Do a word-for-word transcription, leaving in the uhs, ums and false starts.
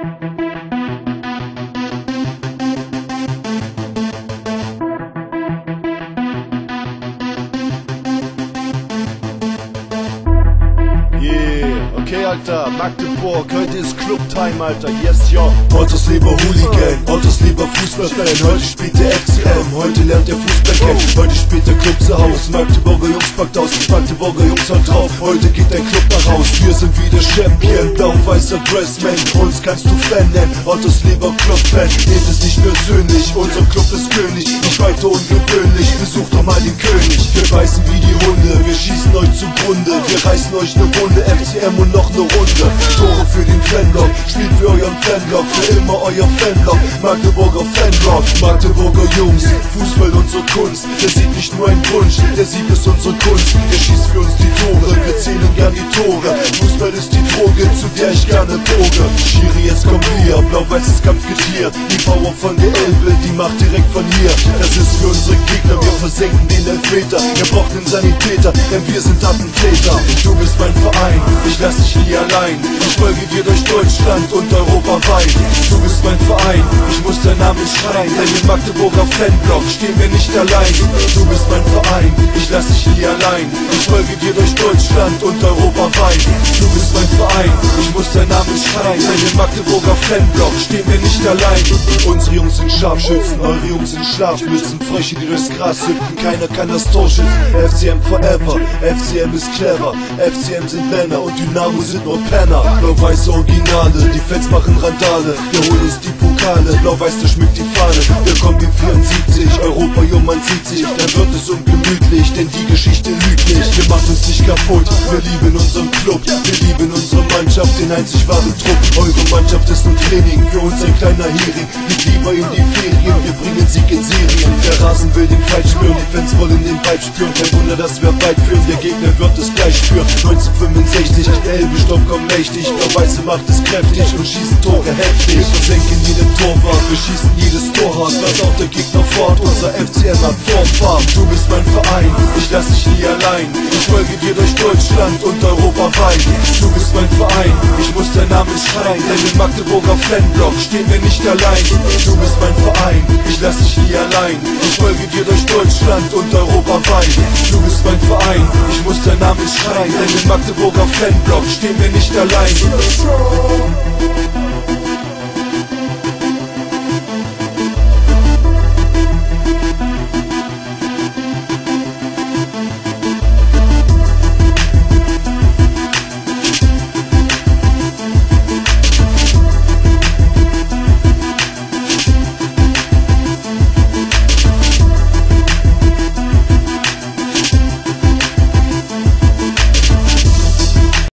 Okay, Alter, Magdeburg, heute ist Clubtime, Alter, yes, yo. Heute ist lieber Hooligan, heute ist lieber Fußballfan. Heute spielt der F C M, heute lernt der Fußball kennen. Heute spielt der Club zu Haus, Magdeburger Jungs packt aus, Magdeburger Jungs haut drauf. Heute geht dein Club nach Haus, wir sind wieder Champion. Blau-weißer Dressman, uns kannst du Fan nennen. Heute ist lieber Clubfan, nehmt es nicht persönlich, unser Club ist König. Nicht weiter ungewöhnlich, besucht doch mal den König. Wir beißen wie die Hunde, wir schießen euch zugrunde. Wir reißen euch ne Runde, F C M und noch ne Runde. Tore für den Fanblock, spielt für euren Fanblock, für immer euer Fanblock. Magdeburger Fanblock, Magdeburger Jungs, Fußball unsere Kunst. Der Sieg nicht nur ein Wunsch, der Sieg ist unsere Kunst. Der schießt für uns die Tore, wir zählen gern die Tore. Fußball ist die Droge, zu der ich gerne toge. Schiri, jetzt kommen wir, blau-weißes Kampfgetier. Die Power von der Elbe, die macht direkt von hier. Das ist für unsere Gegner, wir versenken den Elfmeter. Ihr braucht den Sanitäter, denn wir sind Attentäter. Du bist mein Verein, ich lass dich nie allein. Ich folge dir durch Deutschland und europaweit. Du bist mein Verein, ich muss deinen Namen schreien. Denn im Magdeburger Fanblock stehen wir nicht allein. Du bist mein Verein, ich lass dich nie allein. Ich folge dir durch Deutschland und europaweit. Du bist mein Verein, ich muss deinen Namen schreien. Denn im Magdeburger Fanblock stehen wir nicht allein. Unsere Jungs sind Scharfschützen, eure Jungs sind Schlafmützen. Frösche, die durchs Gras hüpfen, keiner kann das Tor schützen. F C M forever, F C M ist clever. F C M sind Männer und Dynamo sind nur Penner. Blau-weiße Originale, die Fans machen Randale. Wir holen uns die Pokale, blau-weiß, der schmückt die Fahne. Wir kommen wie vierundsiebzig, Europa, jo, man sieht sich. Dann wird es ungemütlich, denn die Geschichte lügt nicht. Wir machen uns nicht kaputt, wir lieben unseren Club. Wir lieben unsere Mannschaft, den einzig wahren Trupp. Eure Mannschaft ist ein Training, für uns ein kleiner Hering. Geht lieber in die Ferien, wir bringen Sieg in Serien. Der Rasen will den Fight spüren, die Fans wollen den Fight spüren. Kein Wunder, dass wir weit führen, der Gegner wird es gleich spüren. neunzehnhundertfünfundsechzig, der Elbe-Sturm kommt mächtig. Blau-weiße macht es kräftig und schießen Tore heftig. Wir versenken jede Torwart, wir schießen jedes Tor hart. Lass auch der Gegner fort, unser F C M hat Vorfahrt. Du bist mein Verein, ich lass dich nie allein. Ich folge dir durch Deutschland und europaweit. Du bist mein Verein, ich muss deinen Namen schreien. Denn im Magdeburger Fanblock stehen wir nicht allein. Du bist mein Verein, ich lass dich nie allein. Ich folge dir durch Deutschland und europaweit. Du bist mein Verein, ich muss deinen Namen schreien. Denn im Magdeburger Fanblock stehen wir nicht allein.